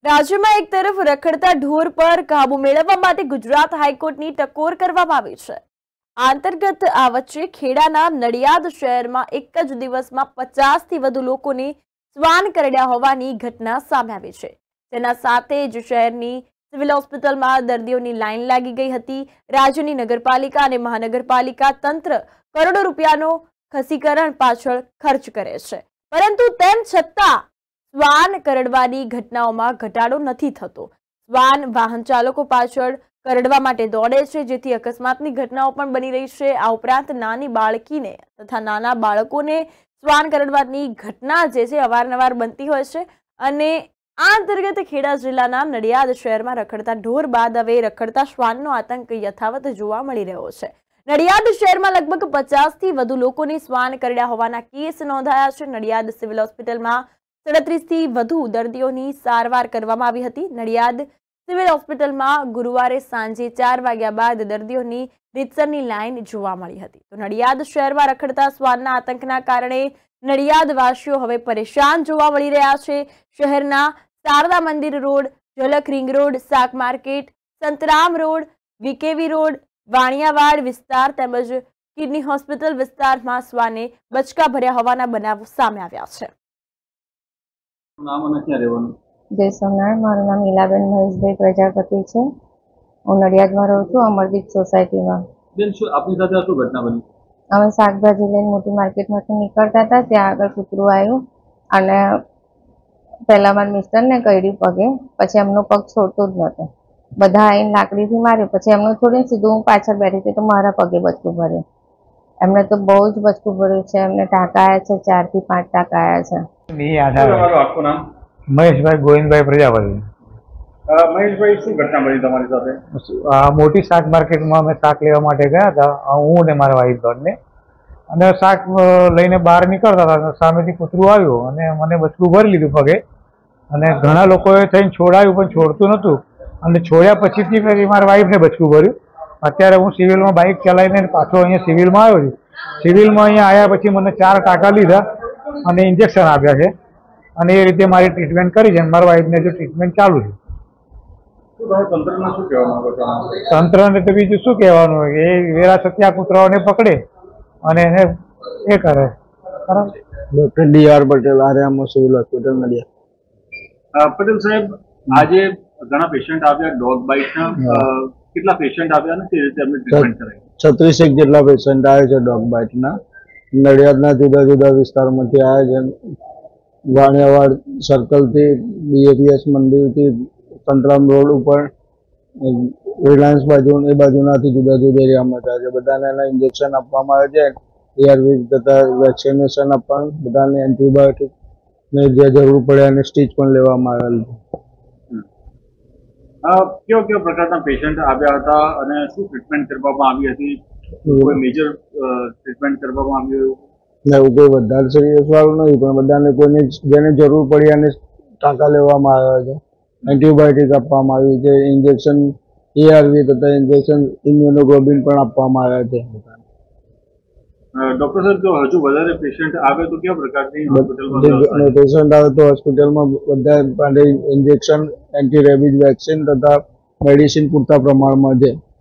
રાજ્યમાં એક તરફ રખડતા ઢોર પર કાબુ મેળવવા માટે ગુજરાત હાઈકોર્ટની ટકોર કરવામાં આવી છે। આ અંતર્ગત આ વચ્ચે ખેડાના નડિયાદ શહેરમાં એક જ દિવસમાં 50 થી વધુ લોકોને શ્વાન કરડ્યા હોવાની ઘટના સામે આવી છે। તેના સાથે જ શહેરની સિવિલ હોસ્પિટલમાં દર્દીઓની લાઈન લાગી ગઈ હતી। રાજ્યની નગરપાલિકા અને મહાનગરપાલિકા તંત્ર કરોડો રૂપિયાનો ખસીકરણ પાછળ ખર્ચ કરે છે, પરંતુ તેમ છતાં શ્વાન કરડવાની ઘટનાઓમાં ઘટાડો નથી થતો। શ્વાન વાહન ચાલકો પાછળ કરડવા માટે દોડે છે, જેથી અકસ્માતની ઘટનાઓ પણ બની રહી છે। આ ઉપરાંત નાની બાળકીને તથા નાના બાળકોને શ્વાન કરડવાની ઘટના જે છે અવારનવાર બનતી હોય છે। અને આ અંતર્ગત ખેડા જિલ્લાના નડિયાદ શહેરમાં રખડતા ઢોર બાદ હવે રખડતા શ્વાનનો આતંક યથાવત જોવા મળી રહ્યો છે। નડિયાદ શહેરમાં લગભગ 50 થી વધુ લોકોને શ્વાન કરડ્યા હોવાના કેસ નોંધાયા છે। નડિયાદ સિવિલ હોસ્પિટલમાં 37 થી વધુ દર્દીઓની સારવાર કરવામાં આવી હતી। નડિયાદ સિવિલ હોસ્પિટલમાં ગુરુવારે સાંજે 4 વાગ્યા બાદ દર્દીઓની રીતસરની લાઈન જોવા મળી હતી। તો નડિયાદ શહેરમાં રખડતા શ્વાનના આતંકના કારણે નડિયાદવાસીઓ હવે પરેશાન જોવા મળી રહ્યા છે। શહેરના Sharda Mandir road, Jhalak ring road, શાક market, Santram road, VKV road, Vaniyavad વિસ્તાર તેમજ કિડની હોસ્પિટલ વિસ્તારમાં શ્વાને બચકા ભર્યા હોવાના બનાવો સામે આવ્યા છે। નામ અને ક્યાં રહેવાનું? જય સોમનાથ। મારું નામ ઈલાબેન મહેશભાઈ પ્રજાપતિ છે। હું નડિયાદમાં રહું છું, અમરદીપ સોસાયટીમાં। બેન, શું આપની સાથે શું ઘટના બની? અમે શાકભાજી લઈને મોટી માર્કેટમાંથી નીકળતા હતા, ત્યાં આગળ કૂતરું આવ્યું અને પહેલા મારા મિસ્ટરને કરડ્યું પગે, પછી એમનો પગ છોડતો જ નહોતો। બધા આવીને લાકડીથી માર્યું, પછી એમનું છોડીને સીધું હું પાછળ બેઠી હતી તો મારા પગે બચકું ભર્યું। એમને તો બહુ જ બચકું ભર્યું છે। એમને ટાંકા આવ્યા છે, 4 થી 5 ટાંકા આવ્યા છે। તમારું આખું નામ? મહેશભાઈ ગોવિંદભાઈ પ્રજાપતિ। મહેશભાઈ, શું ઘટના બની તમારી સાથે? મોટી શાક માર્કેટમાં અમે શાક લેવા માટે ગયા હતા, હું અને મારા વાઈફ બંને, અને શાક લઈને બહાર નીકળતા હતા, સામેથી કૂતરું આવ્યું અને મને બચકું ભરી લીધું પગે, અને ઘણા લોકોએ થઈને છોડાયું પણ છોડતું નહોતું, અને છોડ્યા પછીથી મારા વાઈફને બચકું ભર્યું। અત્યારે હું સિવિલમાં બાઇક ચલાવીને પાછો અહીંયા સિવિલમાં આવ્યો છું। સિવિલમાં અહીંયા આવ્યા પછી મને 4 ટાંકા લીધા અને ઇન્જેક્શન આપ્યા છે, અને એ રીતે મારી ટ્રીટમેન્ટ કરી છે। મારા વાઈફને જો ટ્રીટમેન્ટ ચાલુ છે। તંત્રને શું કહેવા માંગો છો? તંત્રને તો બીજું શું કહેવાનું હોય કે એ વેરાસત્યા કૂતરાઓને પકડે અને એને એ કરે। બરાબર। ડોક્ટર DR પટેલ, આર્યામો સિવિલ હોસ્પિટલ નડિયાદ। પટેલ સાહેબ, આજે ઘણા પેશન્ટ આવ્યા ડોગ બાઇટના, કેટલા પેશન્ટ આવ્યા અને તે રીતે એમને ટ્રીટમેન્ટ કરાઈ? 36 જેટલા પેશન્ટ આવે છે ડોગ બાઇટના। નડિયાદના જુદા જુદા વિસ્તારમાંથી આવે છે। વાણિયાવાડ સર્કલથી, BAPS મંદિરથી, સંતરામ રોડ ઉપર, રિલાયન્સ બાજુ, એ બાજુનાથી જુદા જુદા એરિયામાં થાય છે। બધાને એના ઇન્જેક્શન આપવામાં આવે છે, ARV તથા વેક્સિનેશન આપવાનું, બધાને એન્ટીબાયોટિક ને જે જરૂર પડે એને સ્ટીચ પણ લેવામાં આવેલ છે। કેવા પ્રકારના પેશન્ટ આવ્યા હતા અને શું ટ્રીટમેન્ટ કરવામાં આવી હતી? કોઈ મેજર ટ્રીટમેન્ટ કરવામાં આવ્યું? એવું કોઈ વધારે સિરિયસ વાળું નહીં, પણ બધાને કોઈને જેને જરૂર પડી એને ટાંકા લેવામાં આવ્યા છે, એન્ટીબાયોટિક આપવામાં આવી છે, ઇન્જેક્શન ARV તથા ઇન્જેક્શન ઇમ્યુનોગ્લોબિન પણ આપવામાં આવ્યા છે। ડોક્ટર સાહેબ, જો હજુ વધારે પેશન્ટ આવે તો કેવા પ્રકારની હોસ્પિટલમાં પેશન્ટ આવે તો હોસ્પિટલમાં બધા માટે ઇન્જેક્શન, એન્ટી રેબિઝ વેક્સિન તથા મેડિસિન પૂરતા પ્રમાણમાં છે।